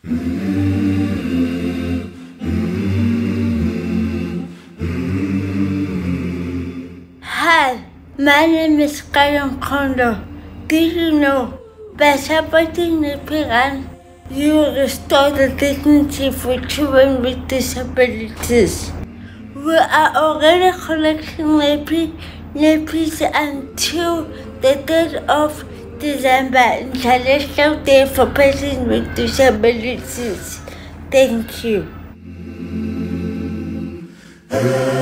Hi, my name is Kanja Kondo. Did you know by supporting Nappy Run, you will restore the dignity for children with disabilities? We are already collecting nappies until the date of December, International Day for Persons with Disabilities. Thank you.